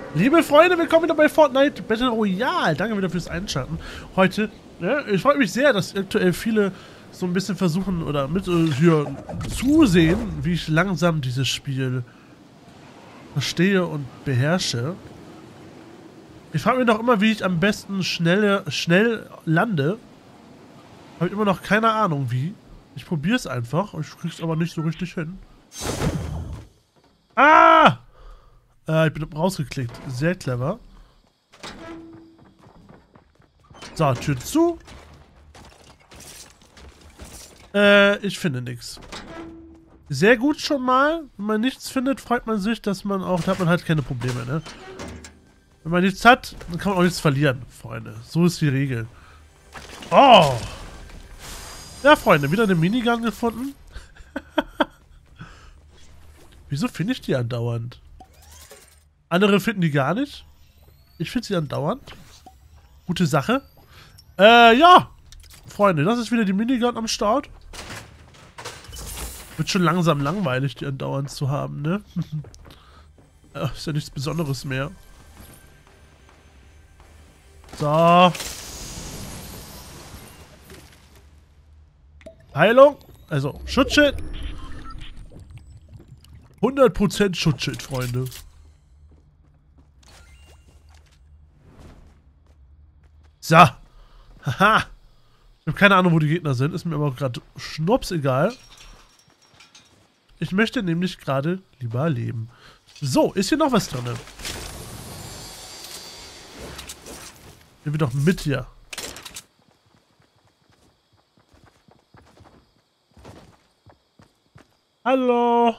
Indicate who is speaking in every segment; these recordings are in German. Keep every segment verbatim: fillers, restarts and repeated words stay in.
Speaker 1: Liebe Freunde, willkommen wieder bei Fortnite Battle Royale. Danke wieder fürs Einschalten. Heute, ja, ich freue mich sehr, dass aktuell viele so ein bisschen versuchen oder mit äh, hier zusehen, wie ich langsam dieses Spiel verstehe und beherrsche. Ich frage mich doch immer, wie ich am besten schnell, schnell lande. Habe ich immer noch keine Ahnung wie. Ich probiere es einfach, ich krieg's aber nicht so richtig hin. Ah! Äh, ich bin rausgeklickt. Sehr clever. So, Tür zu. Äh, ich finde nichts. Sehr gut schon mal. Wenn man nichts findet, freut man sich, dass man auch, da hat man halt keine Probleme, ne? Wenn man nichts hat, dann kann man auch nichts verlieren, Freunde. So ist die Regel. Oh! Ja, Freunde, wieder eine Minigun gefunden. Wieso finde ich die andauernd? Andere finden die gar nicht. Ich finde sie andauernd. Gute Sache. Äh, ja. Freunde, das ist wieder die Minigun am Start. Wird schon langsam langweilig, die andauernd zu haben, ne? Ja, ist ja nichts Besonderes mehr. So. Heilung. Also, Schutzschild. hundert Prozent Schutzschild, Freunde. So. Haha. Ich habe keine Ahnung, wo die Gegner sind. Ist mir aber gerade schnups egal. Ich möchte nämlich gerade lieber leben. So, ist hier noch was drin? Nehmen wir doch mit hier. Hallo.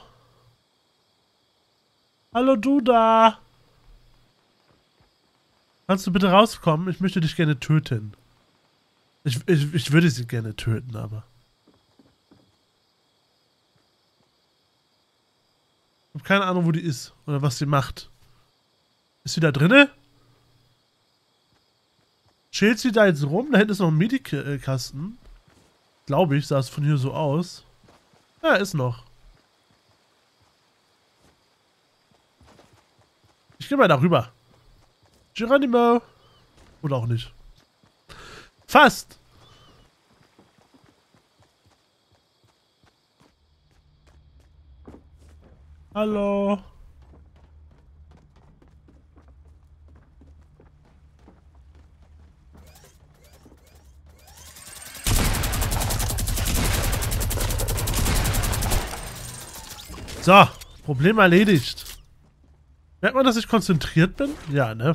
Speaker 1: Hallo, du da. Kannst du bitte rauskommen? Ich möchte dich gerne töten. Ich, ich, ich würde sie gerne töten, aber... Ich habe keine Ahnung, wo die ist. Oder was sie macht. Ist sie da drinne? Chillt sie da jetzt rum? Da hinten ist noch ein Medikkasten. Glaube ich, sah es von hier so aus. Ja, ist noch. Ich gehe mal da rüber. Geronimo. Oder auch nicht. Fast. Hallo. So, Problem erledigt. Merkt man, dass ich konzentriert bin? Ja, ne?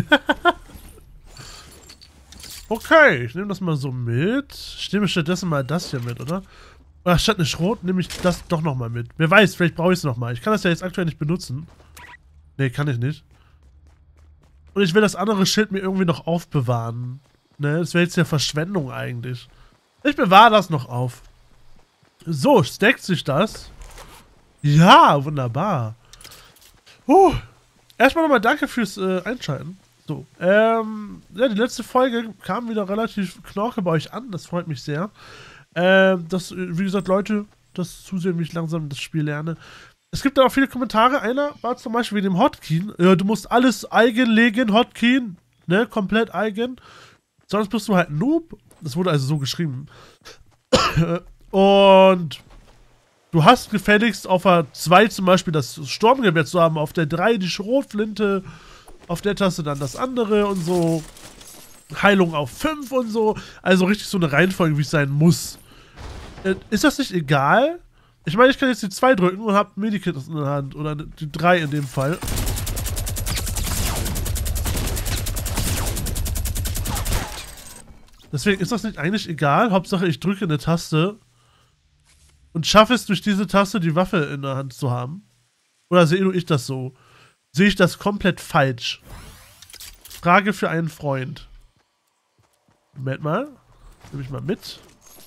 Speaker 1: Okay, ich nehme das mal so mit. Ich nehme stattdessen mal das hier mit, oder? Ach, statt eine Schrot nehme ich das doch nochmal mit. Wer weiß, vielleicht brauche ich es nochmal. Ich kann das ja jetzt aktuell nicht benutzen. Ne, kann ich nicht. Und ich will das andere Schild mir irgendwie noch aufbewahren. Ne, das wäre jetzt ja Verschwendung eigentlich. Ich bewahre das noch auf. So, stackt sich das? Ja, wunderbar. Uh, erstmal nochmal danke fürs äh, Einschalten. So, ähm, ja, die letzte Folge kam wieder relativ knorke bei euch an. Das freut mich sehr. Ähm, das, wie gesagt, Leute, das zusehen, wie ich langsam das Spiel lerne. Es gibt da auch viele Kommentare. Einer war zum Beispiel wie dem Hotkey. Ja, du musst alles eigen legen, Hotkey. Ne, komplett eigen. Sonst bist du halt ein Noob. Das wurde also so geschrieben. Und du hast gefälligst auf der zwei zum Beispiel das Sturmgewehr zu haben, auf der drei die Schrotflinte, auf der Taste dann das andere und so. Heilung auf fünf und so. Also richtig so eine Reihenfolge, wie es sein muss. Äh, ist das nicht egal? Ich meine, ich kann jetzt die zwei drücken und habe Medikit in der Hand. Oder die drei in dem Fall. Deswegen ist das nicht eigentlich egal. Hauptsache, ich drücke eine Taste und schaffe es durch diese Taste, die Waffe in der Hand zu haben. Oder sehe nur ich das so? Sehe ich das komplett falsch? Frage für einen Freund. Moment mal. Nehme ich mal mit.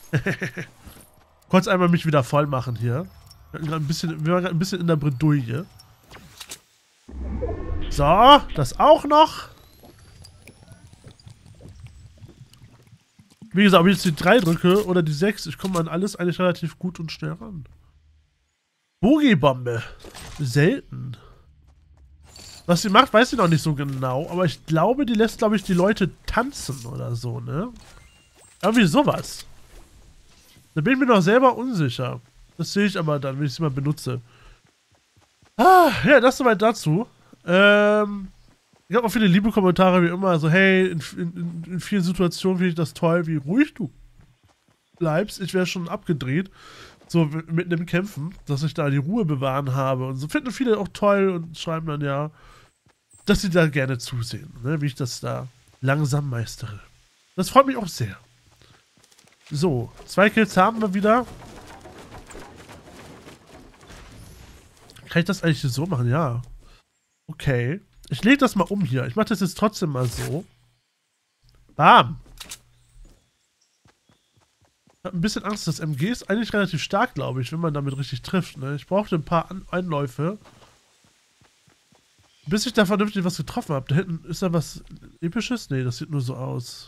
Speaker 1: Kurz einmal mich wieder voll machen hier. Wir waren ein bisschen, wir waren gerade ein bisschen in der Bredouille. So, das auch noch. Wie gesagt, ob ich jetzt die drei drücke oder die sechs, ich komme an alles eigentlich relativ gut und schnell ran. Boogie-Bombe. Selten. Was sie macht, weiß ich noch nicht so genau, aber ich glaube, die lässt, glaube ich, die Leute tanzen oder so, ne? Irgendwie sowas. Da bin ich mir noch selber unsicher. Das sehe ich aber dann, wenn ich sie mal benutze. Ah, ja, das soweit dazu. Ähm, ich habe auch viele liebe Kommentare wie immer. So, hey, in, in, in vielen Situationen finde ich das toll, wie ruhig du bleibst. Ich wäre schon abgedreht. So mitten im Kämpfen, dass ich da die Ruhe bewahren habe. Und so finden viele auch toll und schreiben dann ja, dass sie da gerne zusehen, ne, wie ich das da langsam meistere. Das freut mich auch sehr. So, zwei Kills haben wir wieder. Kann ich das eigentlich so machen? Ja. Okay. Ich lege das mal um hier. Ich mache das jetzt trotzdem mal so. Bam. Ich habe ein bisschen Angst. Das M G ist eigentlich relativ stark, glaube ich, wenn man damit richtig trifft. Ne? Ich brauchte ein paar An Einläufe. Bis ich da vernünftig was getroffen habe. Da hinten ist da was Episches? Nee, das sieht nur so aus.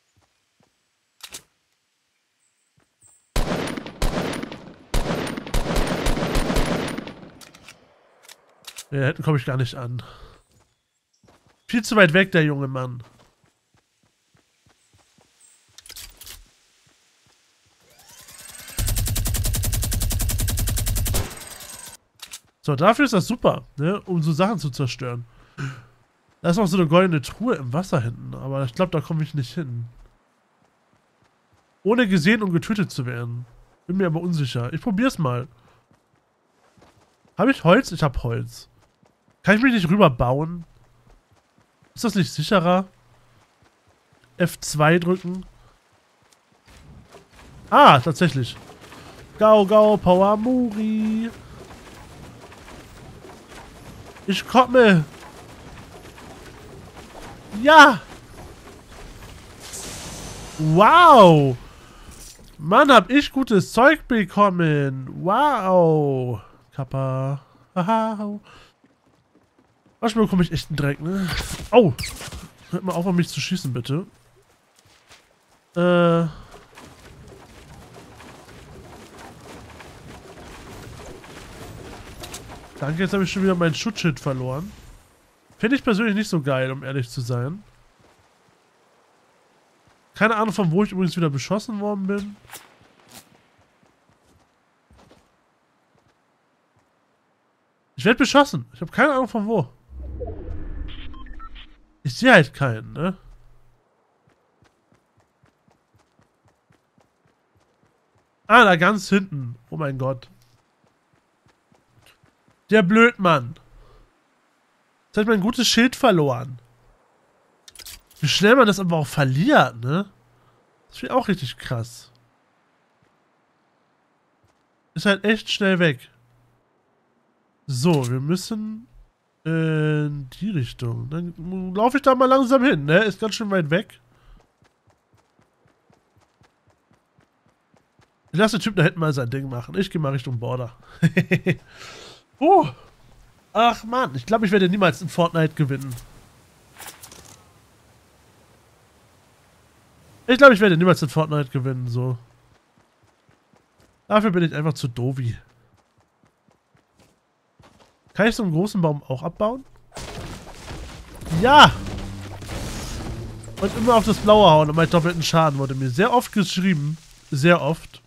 Speaker 1: Ja, da hinten komme ich gar nicht an. Viel zu weit weg, der junge Mann. So, dafür ist das super, ne? Um so Sachen zu zerstören. Da ist noch so eine goldene Truhe im Wasser hinten, aber ich glaube, da komme ich nicht hin. Ohne gesehen und getötet zu werden. Bin mir aber unsicher. Ich probier's mal. Habe ich Holz? Ich habe Holz. Kann ich mich nicht rüber bauen? Ist das nicht sicherer? F zwei drücken. Ah, tatsächlich. Gau, gau, Power Muri. Ich komme. Ja. Wow. Mann, hab ich gutes Zeug bekommen. Wow. Kappa. Haha. Manchmal bekomme ich echt einen Dreck, ne? Oh. Hört mal auf, an mich zu schießen, bitte. Äh. Danke, jetzt habe ich schon wieder mein Schutzschild verloren. Finde ich persönlich nicht so geil, um ehrlich zu sein. Keine Ahnung, von wo ich übrigens wieder beschossen worden bin. Ich werde beschossen. Ich habe keine Ahnung von wo. Ich sehe halt keinen, ne? Ah, da ganz hinten. Oh mein Gott. Der Blödmann. Jetzt habe ich mein gutes Schild verloren. Wie schnell man das aber auch verliert, ne? Das finde ich auch richtig krass. Ist halt echt schnell weg. So, wir müssen in die Richtung. Dann laufe ich da mal langsam hin, ne? Ist ganz schön weit weg. Ich lasse den Typ da hinten mal sein Ding machen. Ich gehe mal Richtung Border. uh. Ach man, ich glaube, ich werde niemals in Fortnite gewinnen. Ich glaube, ich werde niemals in Fortnite gewinnen, so. Dafür bin ich einfach zu doofi. Kann ich so einen großen Baum auch abbauen? Ja! Und immer auf das Blaue hauen, um einen doppelten Schaden, wurde mir sehr oft geschrieben. Sehr oft.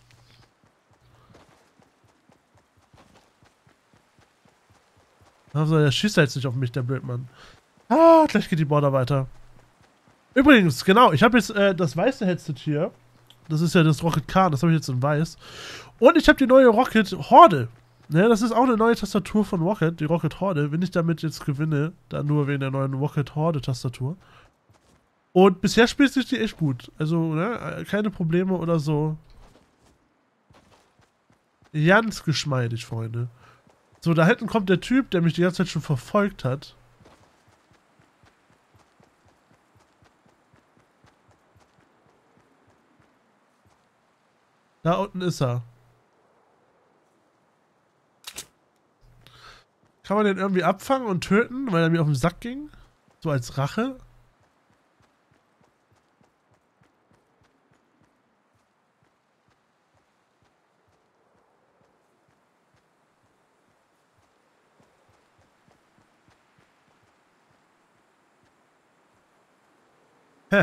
Speaker 1: Also, der schießt jetzt nicht auf mich, der Blödmann. Ah, gleich geht die Border weiter. Übrigens, genau, ich habe jetzt äh, das weiße Headset hier. Das ist ja das Rocket Khan, das habe ich jetzt in weiß. Und ich habe die neue Rocket Horde. Ne, das ist auch eine neue Tastatur von Rocket, die Rocket Horde. Wenn ich damit jetzt gewinne, dann nur wegen der neuen Rocket Horde Tastatur. Und bisher spielt sich die echt gut. Also, ne, keine Probleme oder so. Ganz geschmeidig, Freunde. So, da hinten kommt der Typ, der mich die ganze Zeit schon verfolgt hat. Da unten ist er. Kann man den irgendwie abfangen und töten, weil er mir auf den Sack ging? So als Rache? Hä.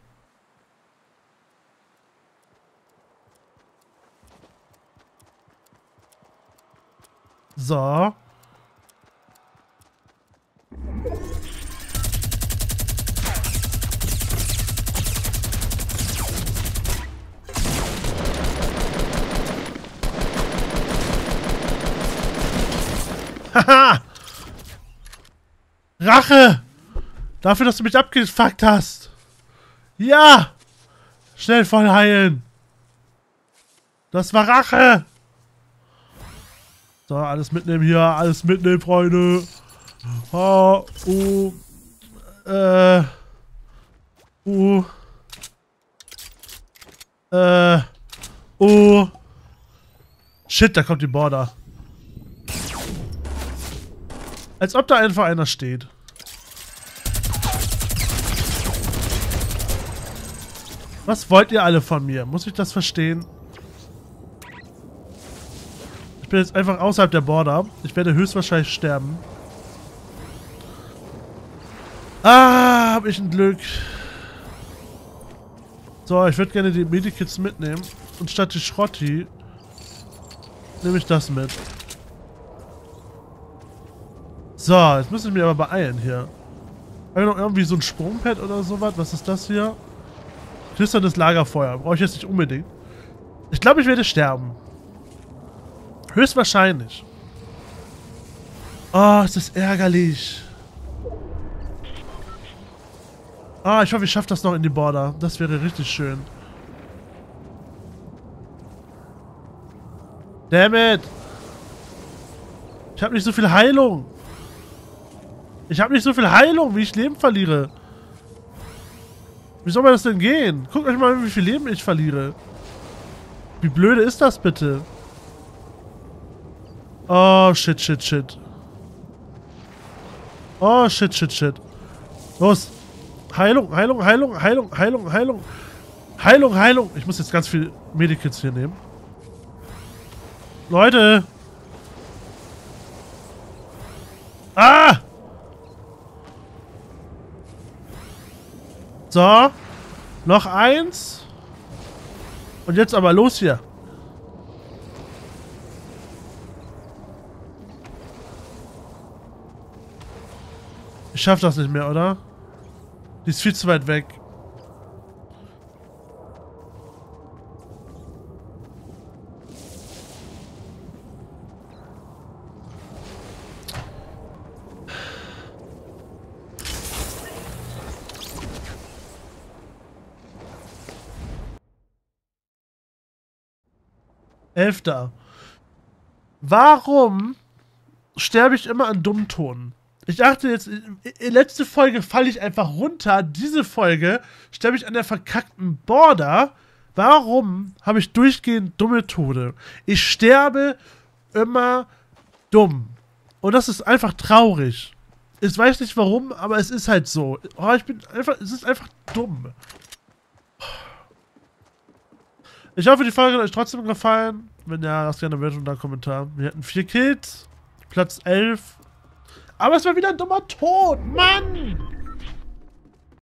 Speaker 1: So. Haha! Rache! Dafür, dass du mich abgefuckt hast! Ja! Schnell voll heilen! Das war Rache! So, alles mitnehmen hier, alles mitnehmen, Freunde! Oh, uh, äh, uh, äh, uh. Shit, da kommt die Border. Als ob da einfach einer steht. Was wollt ihr alle von mir? Muss ich das verstehen? Ich bin jetzt einfach außerhalb der Border. Ich werde höchstwahrscheinlich sterben. Ah, hab ich ein Glück. So, ich würde gerne die Medikits mitnehmen. Und statt die Schrotti nehme ich das mit. So, jetzt muss ich mich aber beeilen hier. Habe ich noch irgendwie so ein Sprungpad oder sowas? Was ist das hier? Knisterndes Lagerfeuer. Brauche ich jetzt nicht unbedingt. Ich glaube, ich werde sterben. Höchstwahrscheinlich. Oh, ist das ärgerlich. Ah, ich hoffe, ich schaffe das noch in die Border. Das wäre richtig schön. Damn it. Ich habe nicht so viel Heilung. Ich habe nicht so viel Heilung, wie ich Leben verliere. Wie soll man das denn gehen? Guckt euch mal, wie viel Leben ich verliere. Wie blöde ist das bitte? Oh, shit, shit, shit. Oh, shit, shit, shit. Los. Heilung, Heilung, Heilung, Heilung, Heilung, Heilung. Heilung, Heilung. Ich muss jetzt ganz viel Medikits hier nehmen. Leute. Ah! So. Noch eins. Und jetzt aber los hier. Ich schaff das nicht mehr, oder? Die ist viel zu weit weg. Elfter. Warum sterbe ich immer an Dummton? Ich dachte jetzt, in der letzten Folge falle ich einfach runter. Diese Folge sterbe ich an der verkackten Border. Warum habe ich durchgehend dumme Tode? Ich sterbe immer dumm. Und das ist einfach traurig. Ich weiß nicht warum, aber es ist halt so. Oh, ich bin einfach, es ist einfach dumm. Ich hoffe, die Folge hat euch trotzdem gefallen. Wenn ja, lasst gerne eine Bewertung und einen Kommentar. Wir hatten vier Kills. Platz elf. Aber es war wieder ein dummer Tod. Mann!